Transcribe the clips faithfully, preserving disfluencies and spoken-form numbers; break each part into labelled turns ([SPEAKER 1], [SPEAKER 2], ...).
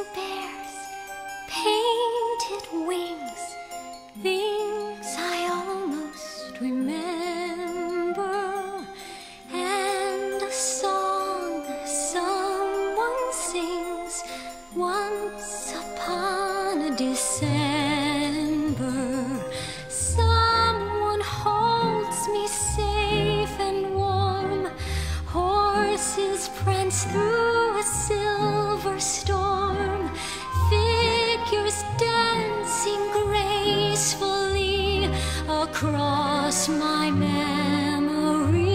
[SPEAKER 1] bears painted wings, things I almost remember, and a song someone sings once upon a December. Someone holds me safe and warm, horses prance through a silver storm, figures dancing gracefully across my memory.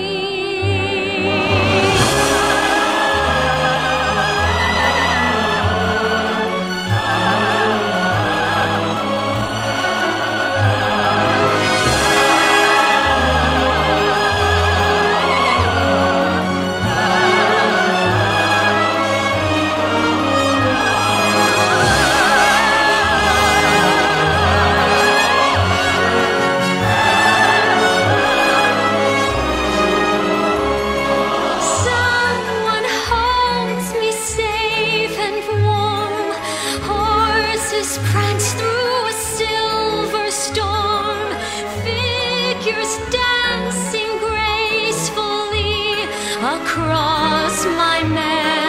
[SPEAKER 1] Prance through a silver storm, figures dancing gracefully across my memory.